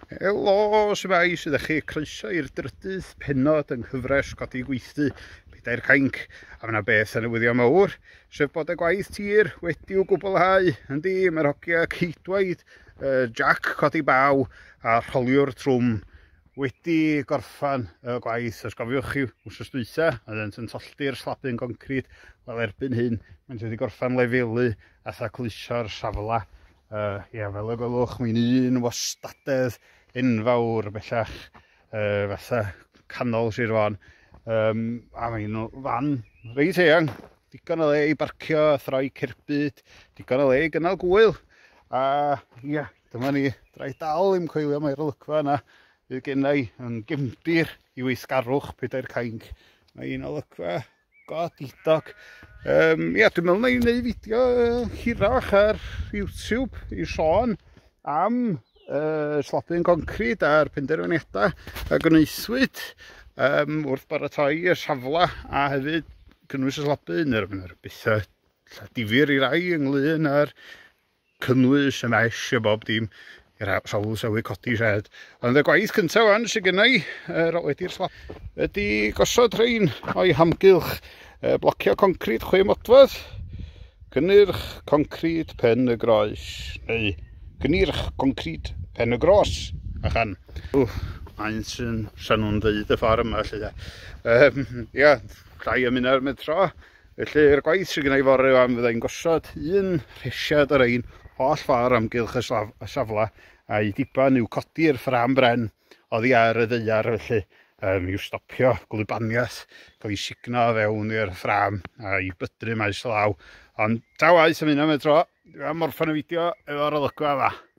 Helo, shwmae, sydd chi croeso i'r drydydd pennod yng nghyfres codi gweithlu Pedair Cainc. A fyna beth yn newyddion mawr, sef bod y gwaith tir wedi'w gwblhau. Yndi, mae'r hogia Ceidwaid, Jack codi baw a rholiwr trwm wedi gorffan y gwaith. Os gofiwch chi wsos dwytha, oedd yn tollti'r slabyn concrit. Wel, erbyn hyn, mae'n wedi gorffan lefelu a tha clusio'r safla. Ia, fel y gwelwch, mae'n un wastadedd enfawr bellach, fatha canol Sir Fôn. A mae'n fan reit eang, digon o le i barcio, throi cerbyd, digon o le i gynnal gwyl. A ia, dyma ni, drai dal i'm coelio mae'r olygfa yna. Bydd gennau yn gefndir i weithgarwch Pedair Cainc. Mae un olygfa godidog. Ia, dwi'n meddwl na i'n gwneud fideo hirach ar YouTube i sôn am slabyn concrit a'r penderfyniadau a gwneithwyd wrth baratoi y safla a hefyd cynnwys y slabyn yr bethau difyr i rai ynglyn â'r cynnwys y mesh a bob dim i'r sawl sewi codi shed. Ond y gwaith cyntaf wan sydd gennau wedi'r slab ydy gosod rhain o'i hamgylch blocio concrit 6 modfedd, gynnyrch concrit pen y groes, neu gynnyrch concrit pen y gros, achan. Mae'n sy'n nhw'n dweud y ffordd yma, lle. Ia, llai ymuno'r metro. Felly'r gwaith sydd gennau fore am fyddai'n gosod un rhesiad ar ein holl ffordd amgylch y safla a'i diban i'w codi'r ffram bren oddi ar y ddeiar, felly i'w stopio gwlybaniaeth, cael ei signo fewn i'r ffram a i bydru maes law. Ond ta waith am hynna metro, dwi'n am orffen y fideo efo'r olygfa yma.